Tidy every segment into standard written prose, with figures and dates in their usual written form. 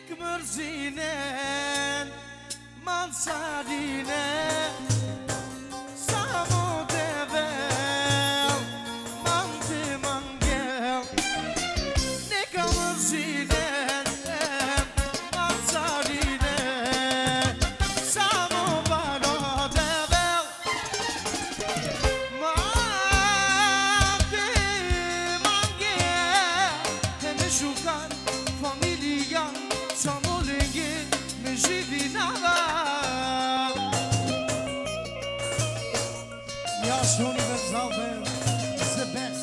Mărzinen, Mansarine, Samodevel, Mante Mangel, Nica Mărzinen, Mansarine, Samodevel, Mante Mangel, Temeșucan, familia. Samolengi me živinava. Yaş Universal Band is the best.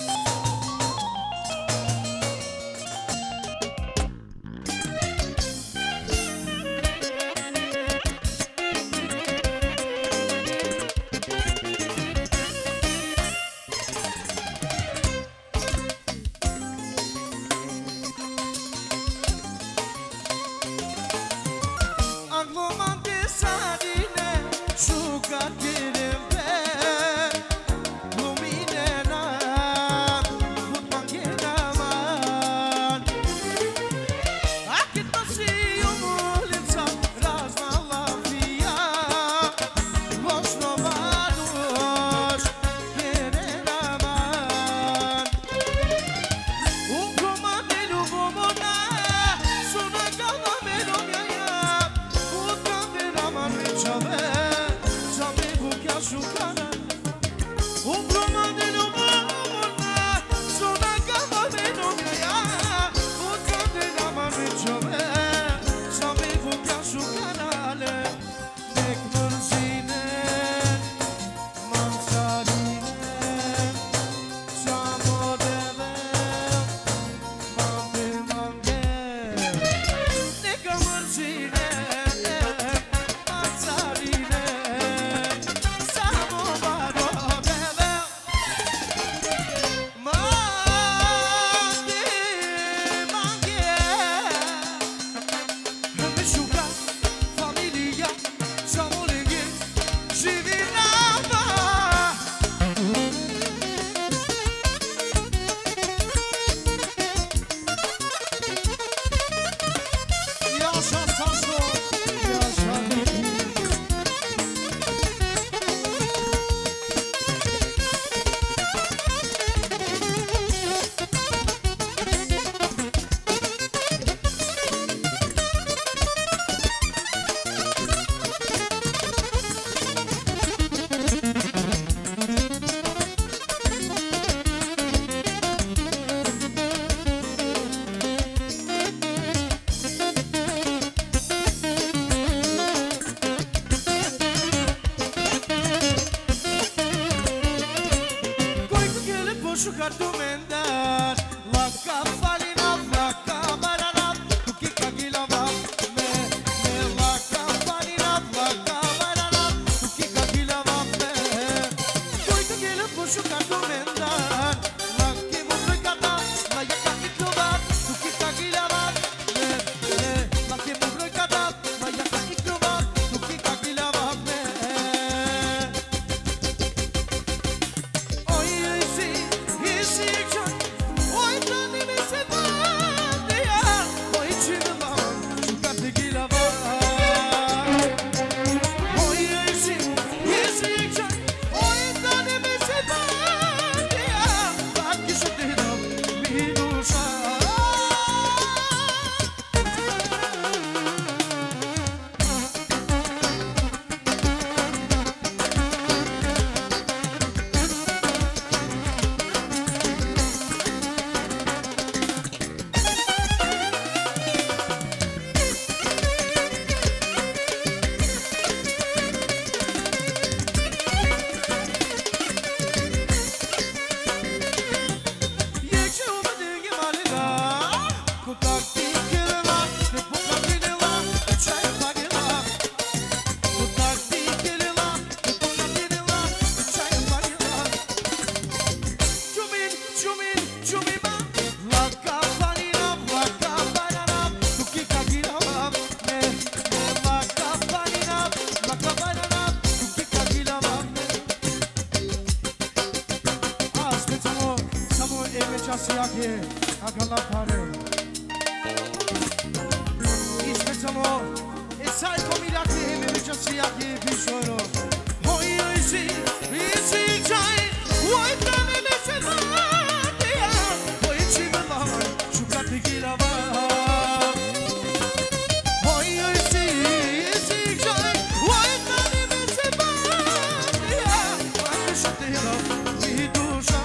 Asiake, Agalapare. samo e sai famiglia che mi dice sia che bisogno oi oi si giai vuoi prendere le sedate oi ci vela giocate chi la va oi oi si giai vuoi prendere le sedate quando scettero mi dusa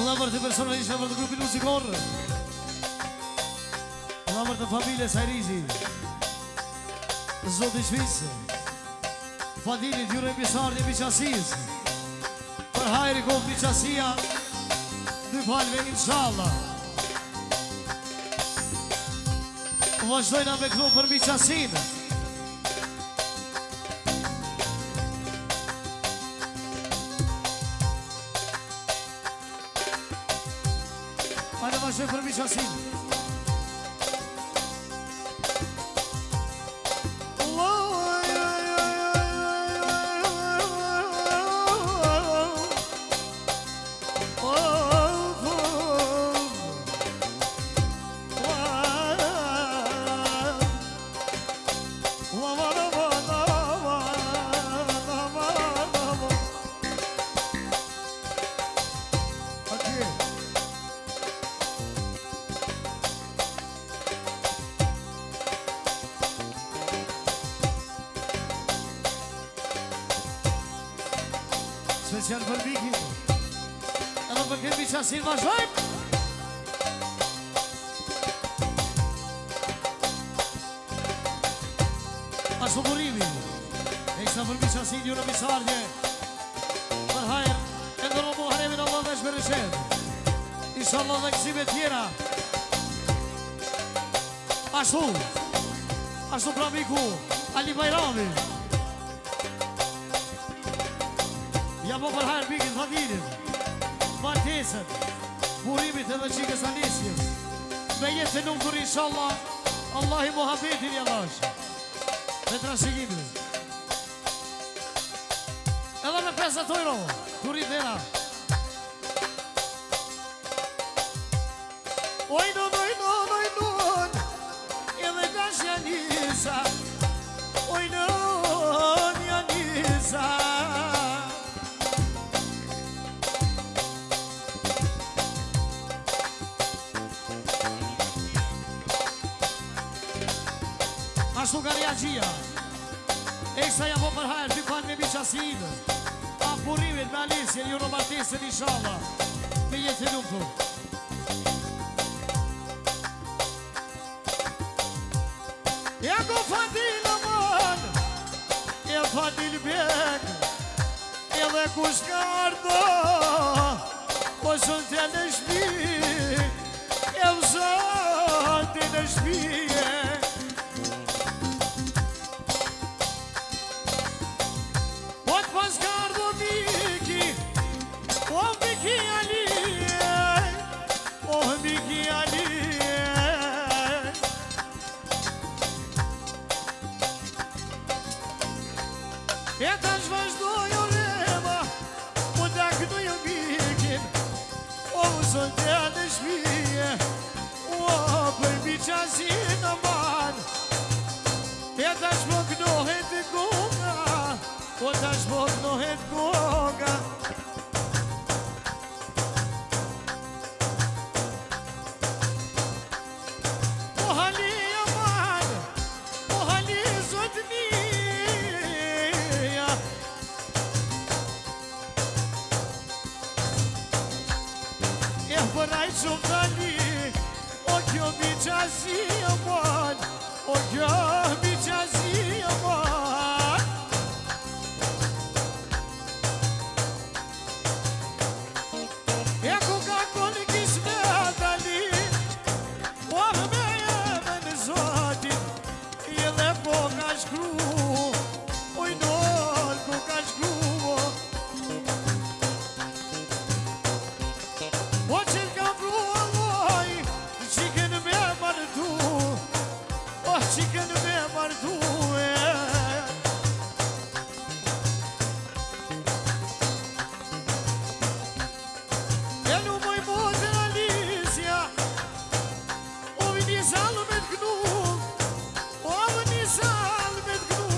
Alla për të personalisht për të grupin muzikor. Alla për të familjes Hajrizi. Zoti Shvisë. Fadilit jure pisardi Biqasis. Për hajri kohë Biqasia. Dy falve inshallah. Vazhdojna me këto për Biqasin. Hajde vazhdoj për Biqasin. Special për Biki. Edhe për këtë Biqasin vazhdojmë. Ashtu burimi. Ekstra për Biqasin, ju në Bisardje. Për hajrë, e ndërru Muharemin Allah dhe shmereshen. Inshallah dhe kësime tjera. Ashtu pra Miku, Ali Bajrami. Ja po për hajrë Bikin Fadilit, Martesën, burimit edhe qikës Anisjes. Me jetë të nuk kur inshallah, Allah i muhabbetin jalash. Me trashëgimin. Edhe me 50 euro, kurit dhera. Ojnon, edhe dash Janisa. Ojnon, Janisa. Ashtu ka një gjia. Eksa ja po për hajrë, ty falë me Biqasin. A burimit me Alisjen, ju në Martesën inshallah. Me jetë nuk tu. Ja ku Fadil aman, e Fadil bjek, edhe kush ka ardo, po shën të në shpi, e vëzën të në shpije. E ta shvazhdoj o rema, po da këtoj o Bikin. O zën të në shpije, o për Biqasin aman. E ta shpoknohet goga, o ta shpoknohet goga. O hali aman, o hali zot mi. Përaj shumë tani, o kjo Biqasin aman, o kjo Biqasin aman. E ku ka koni kisme tani, po me jeme në Zotin, e dhe po ka shkru, oj nol ku ka shkru. Chicken me martu e nu moj motë Alisja, o vini salë me të gnu, o vini salë me të gnu.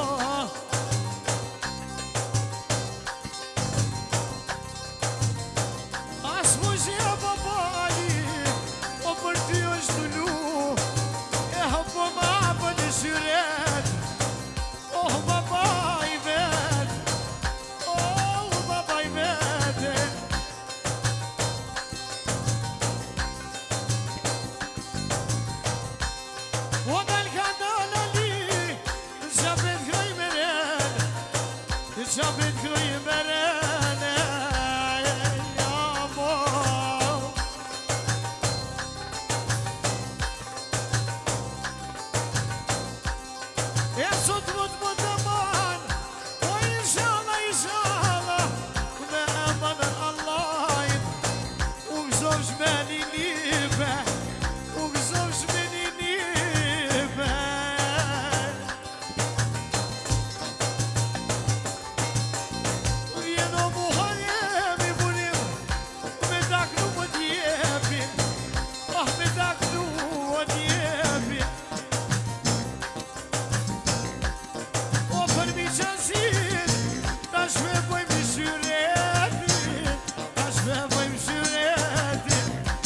As mu zhja babali, o për ty është të lu. Po ma për në syret, oh baba i vet, oh baba i vet. gëzovsh me një nipe, u gëzovsh me një nipe. Vjeno Muharremi burim, me daknu më t'jepin, me daknu më t'jepin. O për mi qazin, tash me bëjmë shyretin, tash me bëjmë shyretin.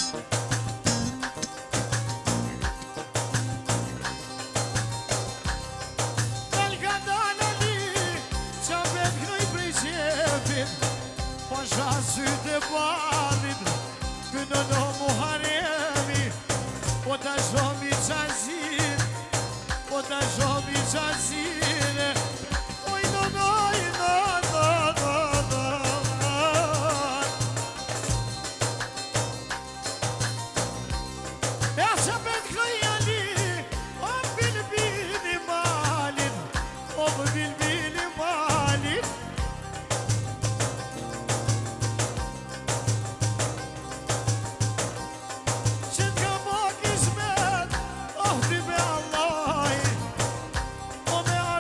Dal ka dal Ali, qa bet knoj prej qepin, po shasyt e balit, kënë në Muharremi, po ta shomi qazin, po ta shomi qazin. Oj, no, no, no, no, no, no. Ja që bet knoj Ali, o bilbili malin, o bilbili malin. Që t'ka mo kismet, oh ti me Allah, o me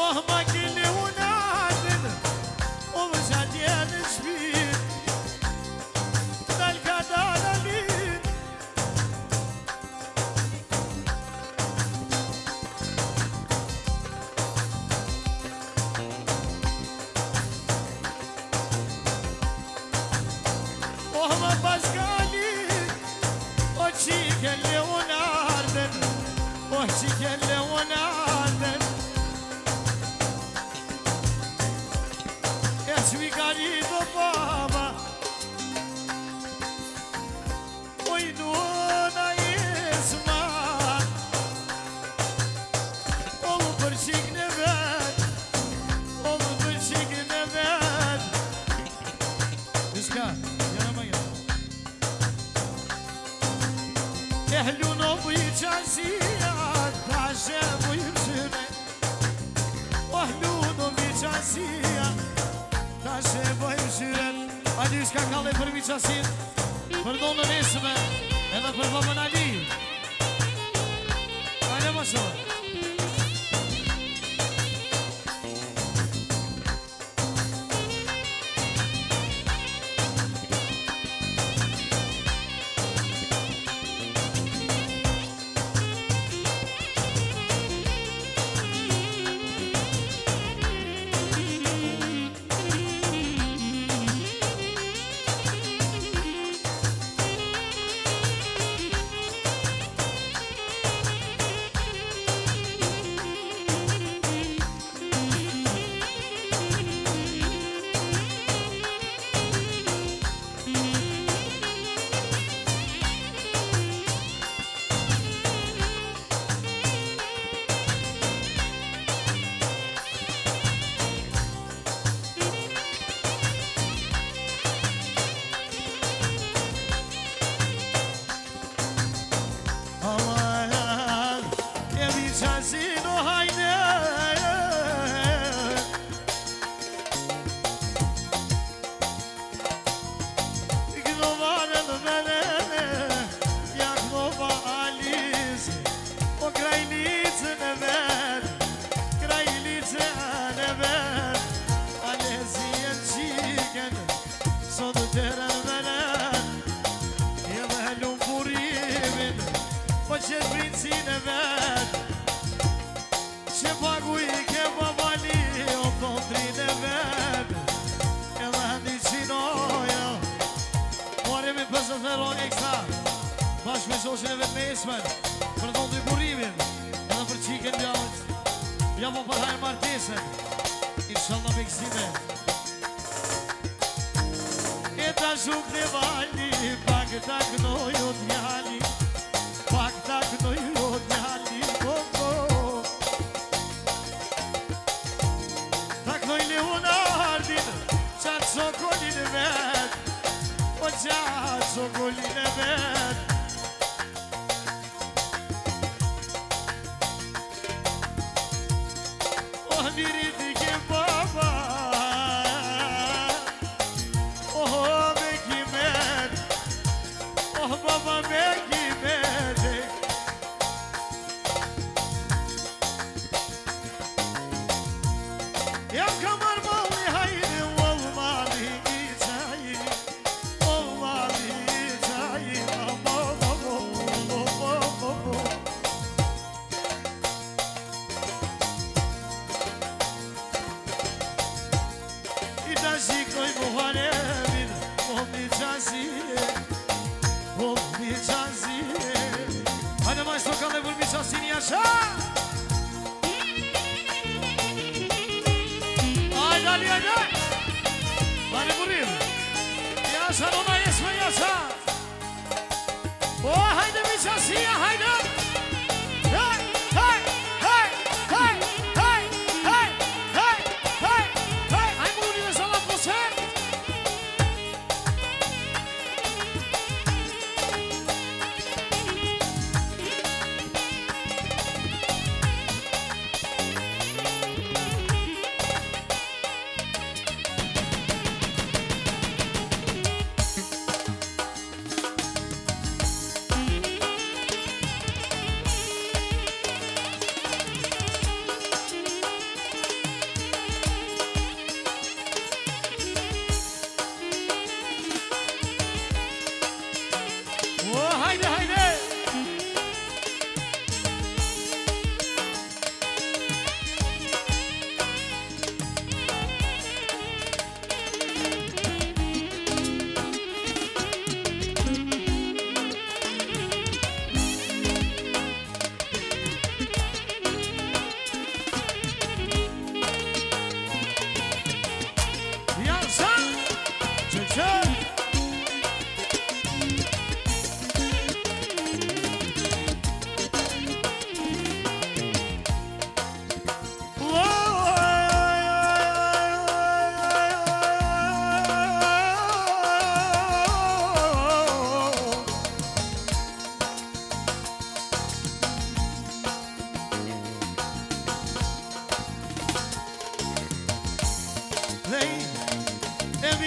مهما كل ونادن ومزاد ينسبين تلقى دالين وهم بسقالين وشيك اللي ونادن وشيك اللي ونادن يسوي قريب بابا ويدونا يسمع والله برشيك نبات والله برشيك نبات اسكا يا ميا يحلون بيجاسيات عشان ويمشي واهلون بيجاسيات عشان ويمشي Adiós que a Cala permite assim. Perdona nesse, ela perdoa na ali. Olha, moço.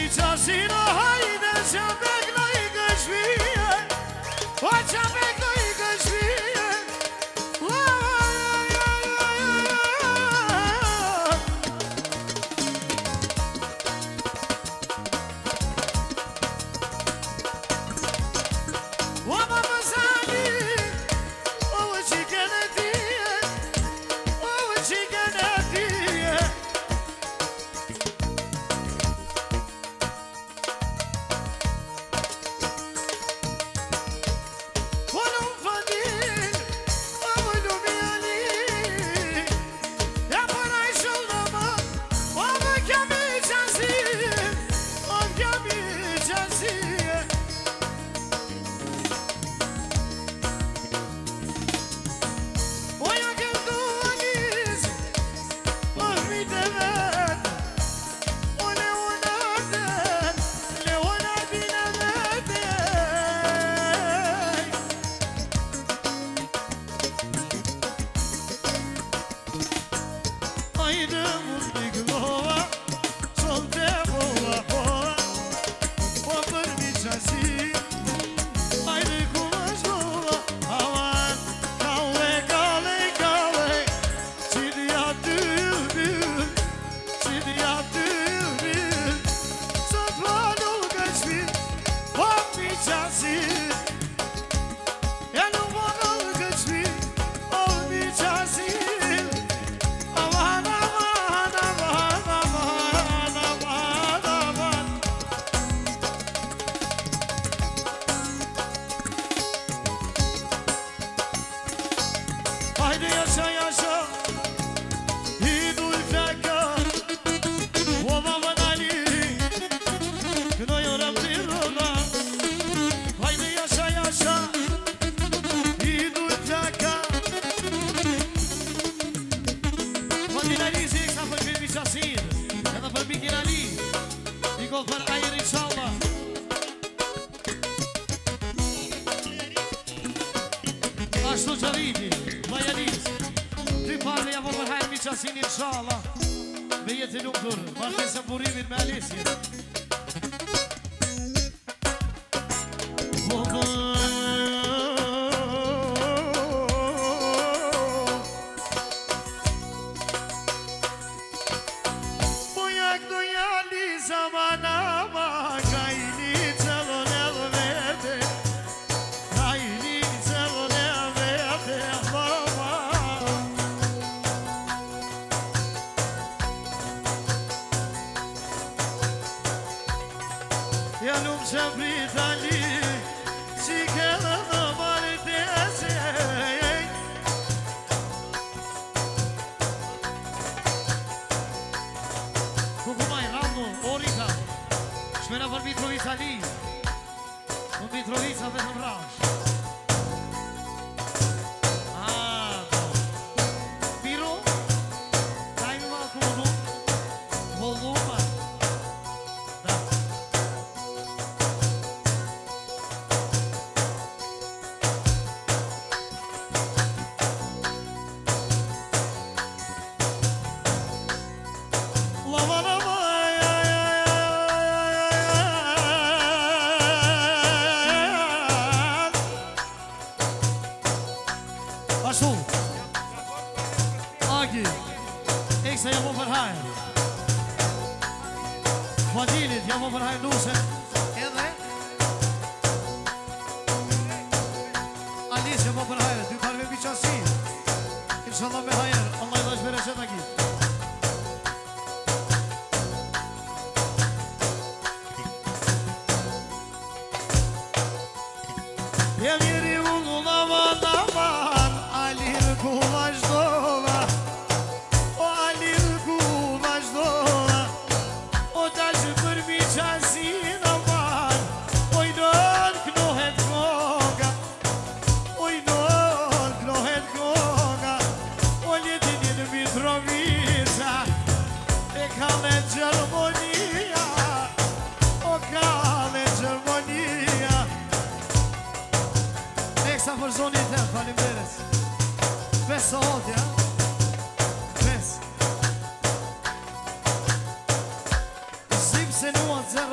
Se nu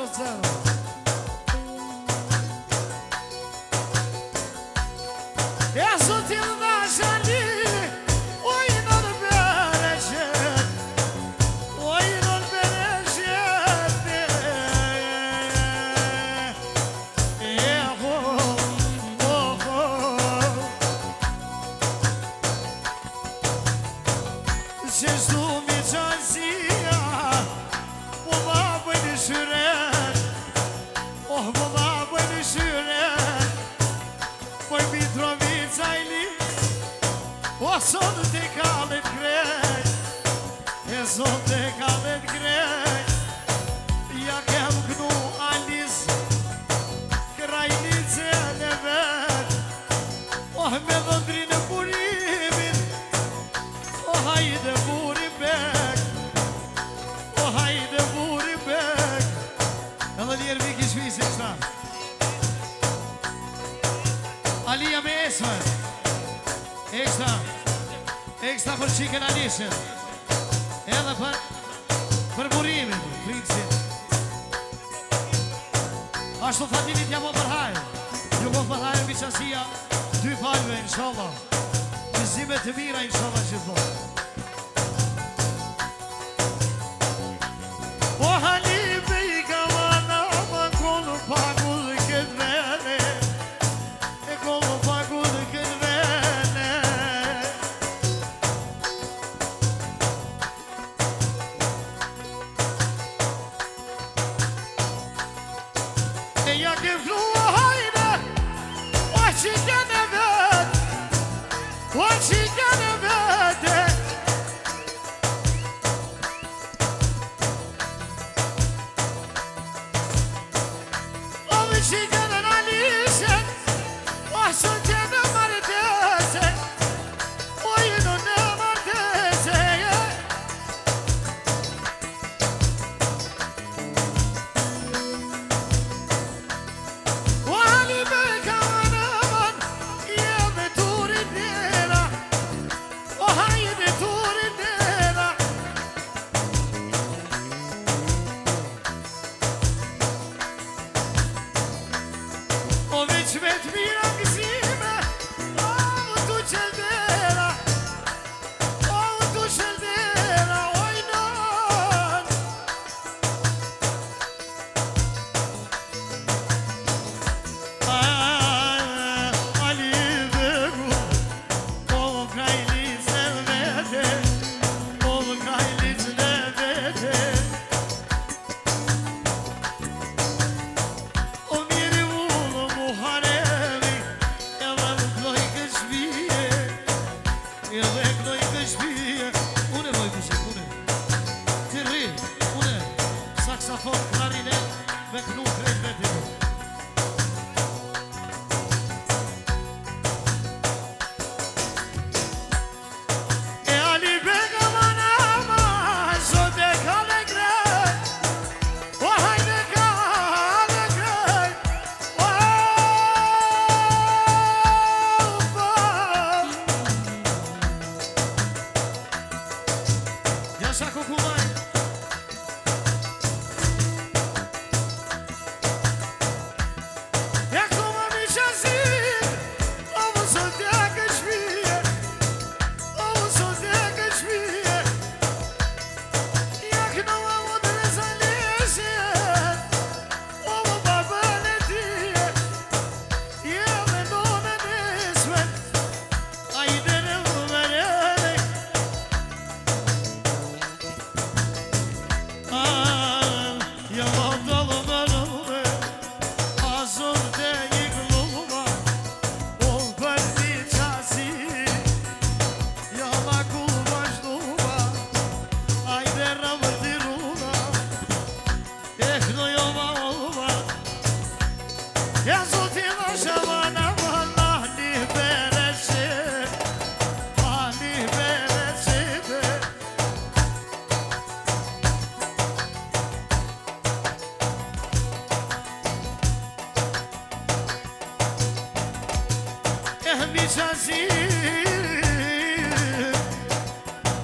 Extra për qikën Alishën. Edhe për burimin, princin. Ashtu Fatimit jam o përhajë. Ju po përhajë viqasia 2 palve, inshallah. Gjizime të mira, inshallah, gjithmonë. O halibe I kamana, ma konu pagull këtë vene. E konu pagull këtë vene. Ja ke flua hajde, o qikën e vetë, o qikën e vete. O me qikën e në Alishën, o së që në martese, o I në martese.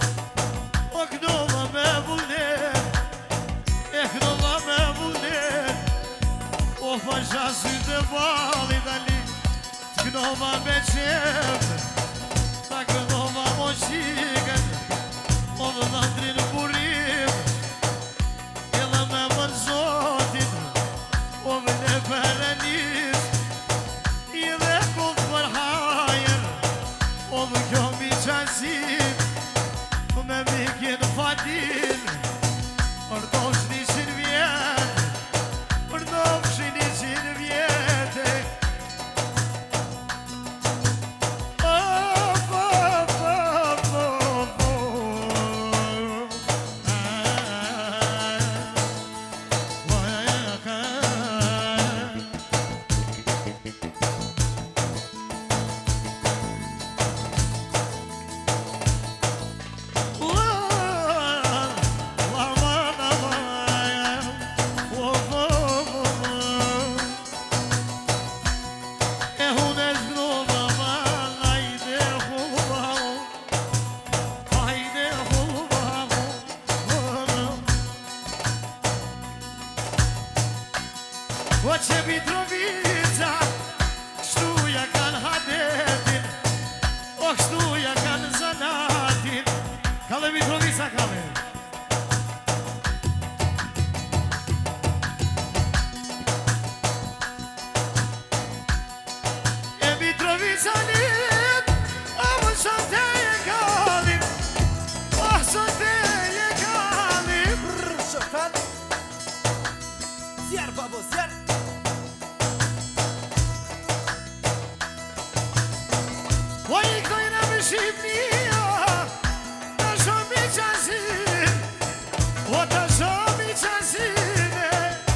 Oknova me vullnet, de bali dali Tknova me qemë Ta kënova mo shikën O dhe në ndrinë burim Edhe me më zotit O me në përënis I dhe këtë për hajer O dhe kjo mi qasim Me mikin fatin Për dosh një qinë vjetë Për dosh një qinë vjetë Oqe Mitrovica, kështu ja kanë hadetin O kështu ja kanë zanatin Kale Mitrovica, kale E Mitrovica lit, a më shante e kalim O shante e kalim Brr, shofan Zjarë, babo, zjarë O i këtojnë më shqipnia Të shumë i qasin O të shumë i qasine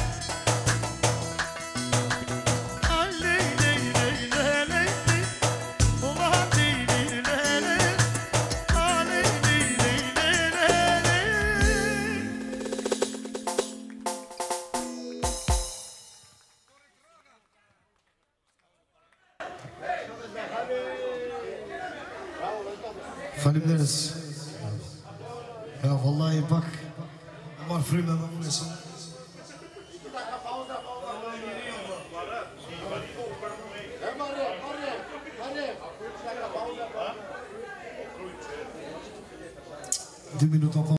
A lej, lej, lej, lej, lej O ma lej, lej, lej, lej A lej, lej, lej, lej, lej Faleminderit. Ja, vallahi bak. Marr frymë me unë sot. Dy minuta